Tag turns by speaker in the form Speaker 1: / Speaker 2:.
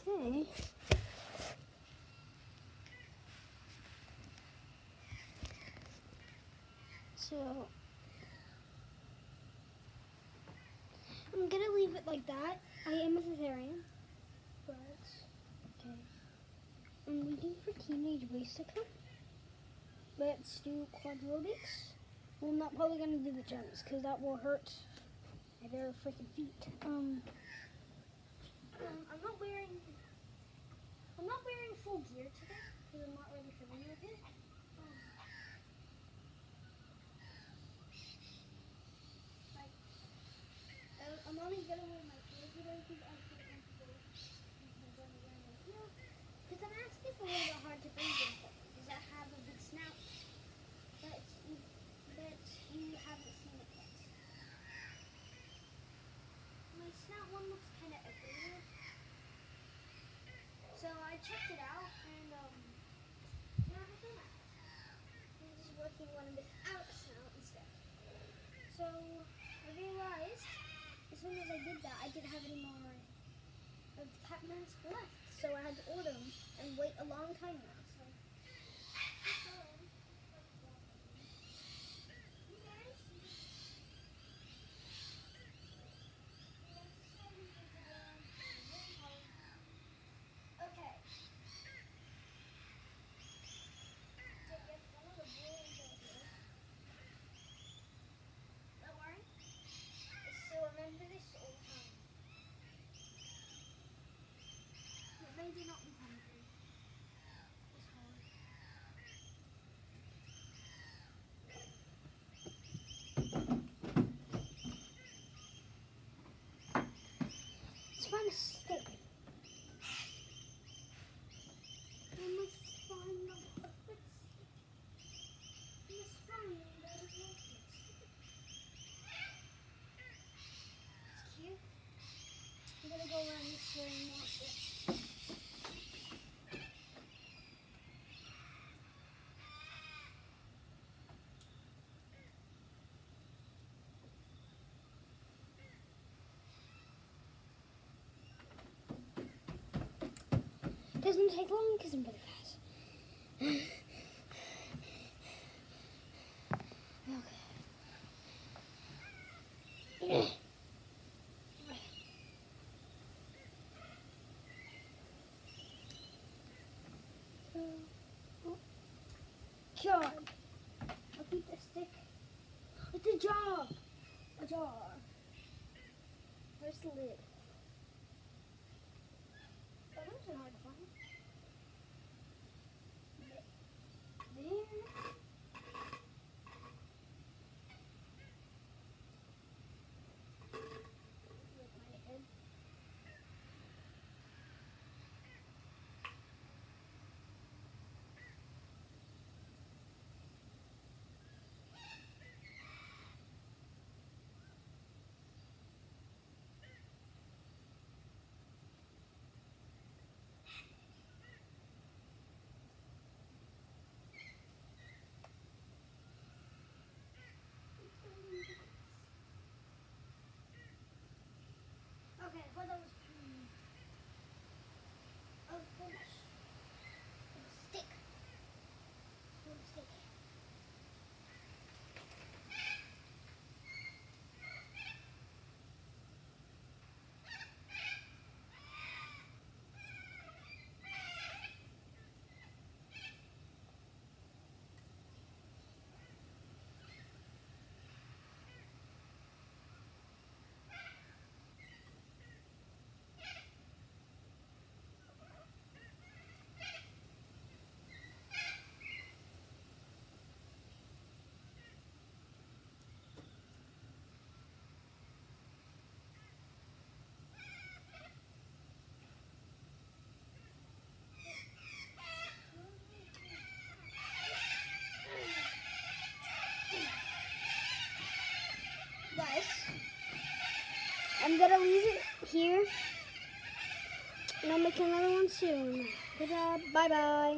Speaker 1: Okay. So I'm gonna leave it like that. I am a cesarean, but okay. I'm waiting for teenage boys to come. Let's do quadrotics. Well, I'm not probably gonna do the jumps because that will hurt my bare freaking feet. I'm not wearing full gear today because I'm not really familiar with it. I'm only gonna wear my ear today because I feel comfortable wearing my ear. Because I'm asking it's a little bit hard to breathe in because I have a big snout, but you haven't seen it yet. My snout one looks kind of everywhere. So I checked it out and now I have done that. I'm just working one without a snout instead. So I realized as soon as I did that, I didn't have any more of the cat mask left. So I had to order them and wait a long time now. So okay. Don't worry. So remember this all the time. It may not be hungry. It's hard. Let's find a stick. We must find the perfect stick. We must find the perfect stick. It's cute. I'm gonna go around this way and watch it. Doesn't take long because I'm very fast. Okay. God. I'll keep the stick. It's a jar. A jar. Where's the lid? Oh, that wasn't hard to find. There. With my head. Okay, for those finish. Stick. Stick. Guys, I'm gonna leave it here, and I'll make another one soon. Good job. Bye bye.